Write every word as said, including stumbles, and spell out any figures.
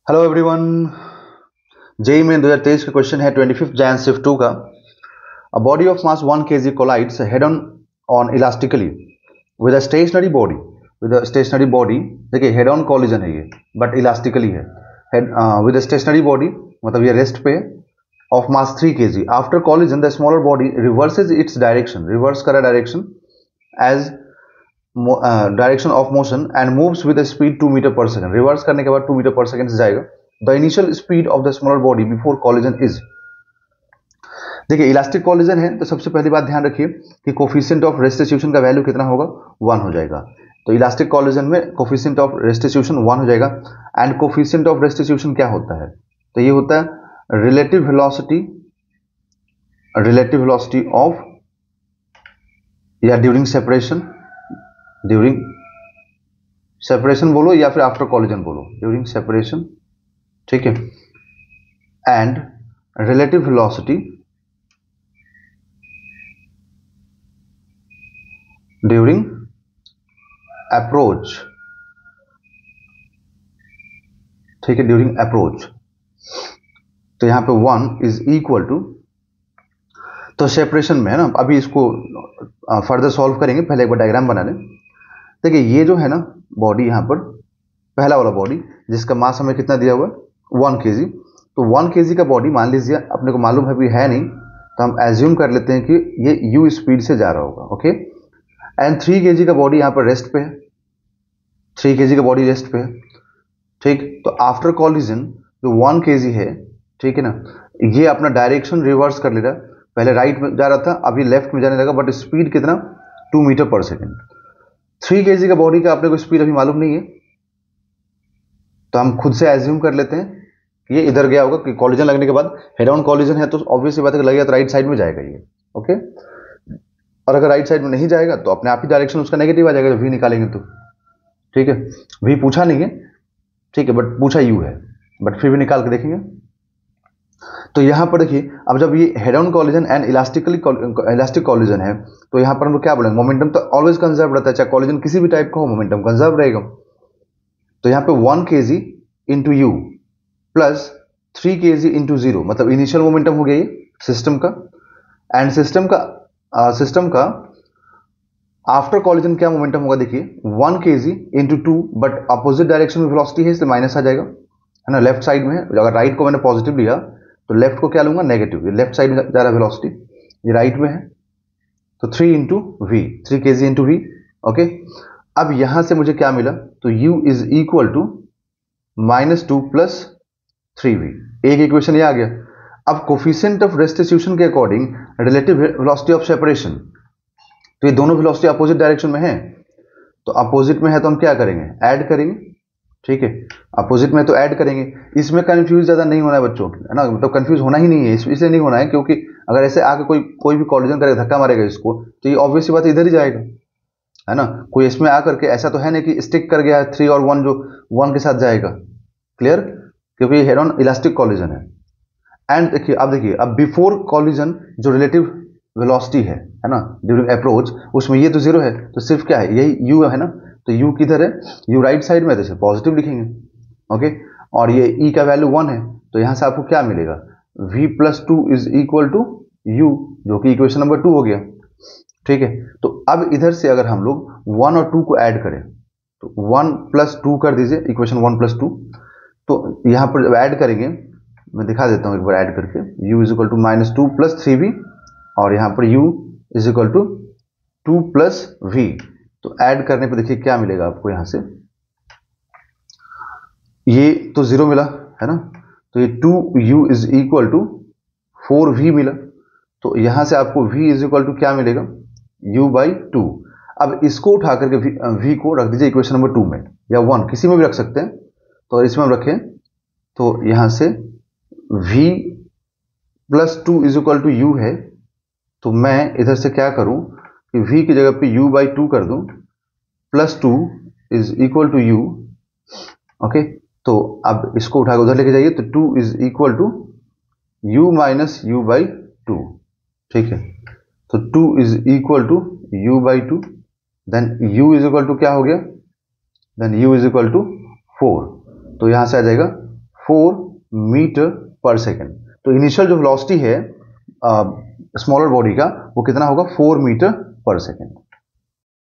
Hello everyone. JEE में दो हज़ार तेईस का क्वेश्चन है twenty fifth Jan shift two का। A body of mass one KG collides head on on elastically with a stationary body with a stationary body. देखिए head on collision है ये, बट इलास्टिकली है। Head with a stationary body मतलब ये rest पे of mass three KG. After collision the smaller body reverses its direction, reverse करा direction as direction of motion and moves with speed to metre पर second. Reverse करने के बाद two metre पर second से जाएगा। The initial speed of the smaller body before collision is. देखिए elastic collision है तो सबसे पहली बात ध्यान रखिए कि कोफिशिएंट ऑफ रेस्टिट्यूशन का वैल्यू कितना होगा, वन हो जाएगा। तो इलास्टिक कॉलिजन में कोफिशिएंट ऑफ रेस्टिट्यूशन वन हो जाएगा। एंड कोफिशिएंट ऑफ रेस्टिट्यूशन क्या होता है, तो ये होता है relative velocity, relative velocity of या ड्यूरिंग सेपरेशन, ड्यूरिंग सेपरेशन बोलो या फिर आफ्टर कॉलिजन बोलो, ड्यूरिंग सेपरेशन, ठीक है। And relative velocity during approach, ठीक है, ड्यूरिंग अप्रोच। तो यहां पे वन इज इक्वल टू, तो सेपरेशन में है ना, अभी इसको फर्दर सॉल्व करेंगे, पहले एक बार डायग्राम बना लें। देखिए ये जो है ना बॉडी, यहाँ पर पहला वाला बॉडी जिसका मास हमें कितना दिया हुआ है वन के जी। तो वन के जी का बॉडी मान लीजिए अपने को मालूम है भी है नहीं, तो हम एज्यूम कर लेते हैं कि ये यू स्पीड से जा रहा होगा, okay. And three K G का बॉडी यहाँ पर रेस्ट पे है, थ्री के जी का बॉडी रेस्ट पे है, ठीक। तो आफ्टर कॉलिजन जो वन के जी है, ठीक है ना, ये अपना डायरेक्शन रिवर्स कर ले रहा है। पहले राइट में जा रहा था, अभी लेफ्ट में जाने लगा, बट स्पीड कितना, टू मीटर पर सेकेंड। थ्री के जी का बॉडी का अपने को स्पीड अभी मालूम नहीं है, तो हम खुद से एज्यूम कर लेते हैं कि ये इधर गया होगा, कि कॉलिजन लगने के बाद हेड ऑन कॉलिजन है तो ऑब्वियसली बात है लगेगा तो राइट साइड में जाएगा ये, ओके। और अगर राइट साइड में नहीं जाएगा तो अपने आप ही डायरेक्शन उसका नेगेटिव आ जाएगा जब वी निकालेंगे तो, ठीक है। वी पूछा नहीं है, ठीक है, बट पूछा यू है, बट फिर भी निकाल के देखेंगे। तो यहां पर देखिए अब जब ये head on collision and elastically elastic collision है तो यहां पर हम लोग क्या बोलेंगे, मोमेंटम तो ऑलवेज कंजर्व रहता है, चाहे कॉलिजन किसी भी टाइप का हो मोमेंटम कंजर्व रहेगा। तो यहाँ पे one K G into u plus three K G into zero, मतलब इनिशियल मोमेंटम हो गया ये सिस्टम का। एंड सिस्टम का सिस्टम uh, का आफ्टर कॉलिजन क्या मोमेंटम होगा, देखिए one K G into two, but opposite direction में वेलोसिटी है इसलिए माइनस आ जाएगा, है ना। लेफ्ट साइड में है, अगर राइट को मैंने पॉजिटिव लिया तो लेफ्ट को क्या लूंगा, नेगेटिव। ये लेफ्ट साइड में जा रहा है वेलोसिटी, ये राइट में है, तो three into we, three K G into we, okay. अब यहां से मुझे क्या मिला, तो u is equal to minus two plus three v, एक इक्वेशन ये आ गया। अब कोफिशिएंट ऑफ रेस्टिट्यूशन के according relative velocity of separation, तो ये दोनों वेलोसिटी अपोजिट डायरेक्शन में है, तो अपोजिट में है तो हम क्या करेंगे, ऐड करेंगे, ठीक है। अपोजिट में तो ऐड करेंगे। इसमें कंफ्यूज ज्यादा नहीं होना है बच्चों, है ना, मतलब कंफ्यूज होना ही नहीं है, इसलिए नहीं होना है क्योंकि अगर ऐसे आके कोई कोई भी कॉलिजन करेगा, धक्का मारेगा इसको, तो ये ऑब्वियस बात इधर ही जाएगा, है ना। कोई इसमें आकर के ऐसा तो है नहीं कि स्टिक कर गया है थ्री और वन जो वन के साथ जाएगा, क्लियर, क्योंकि हेड ऑन इलास्टिक कॉलिजन है। एंड देखिए अब देखिए अब बिफोर कॉलिजन जो रिलेटिव वेलोसिटी है है ना, ड्यूरिंग अप्रोच, उसमें ये तो जीरो है, तो सिर्फ क्या है, यही यू है ना, तो यू किधर है, यू राइट साइड में है तो पॉजिटिव लिखेंगे, ओके। और ये ई का वैल्यू वन है, तो यहां से आपको क्या मिलेगा, v plus two is equal to u, जो कि इक्वेशन नंबर टू हो गया, ठीक है। तो अब इधर से अगर हम लोग वन और टू को ऐड करें तो वन प्लस टू कर दीजिए, इक्वेशन वन प्लस टू। तो यहां पर जब ऐड करेंगे, मैं दिखा देता हूं एक बार ऐड करके, u is equal to minus two plus three v, और यहां पर u is equal to two plus v. तो ऐड करने पर देखिए क्या मिलेगा आपको, यहां से ये तो जीरो मिला, है ना, तो ये two u is equal to four v मिला। तो यहां से आपको v इज इक्वल टू क्या मिलेगा, u बाई टू। अब इसको उठा करके v, v को रख दीजिए इक्वेशन नंबर टू में, या वन किसी में भी रख सकते हैं। तो इसमें हम रखें तो यहां से v plus two is equal to u है, तो मैं इधर से क्या करूं कि v की जगह पे u बाई टू कर दूं, plus two is equal to u, okay. तो अब इसको उठा के उधर लेके जाइए, तो two is equal to u minus u by two, ठीक है। तो two is equal to u by two, then u is equal to क्या हो गया, then u is equal to four, तो यहां से आ जाएगा फोर मीटर पर सेकेंड। तो इनिशियल जो वेलोसिटी है स्मॉलर बॉडी का वो कितना होगा, फोर मीटर पर सेकेंड।